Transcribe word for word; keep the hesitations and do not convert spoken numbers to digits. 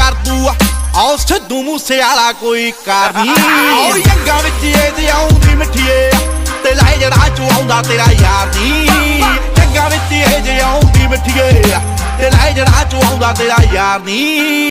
कर दू आओ सिद्धू मूसे वाला कोई कर नी यंगा विच एदे आउंदी मिठिए ते लै जड़ा चो आउंदा तेरा यार नी यंगा विच एदे आउंदी मिठिए ते लै जड़ा चो आउंदा तेरा यार नी।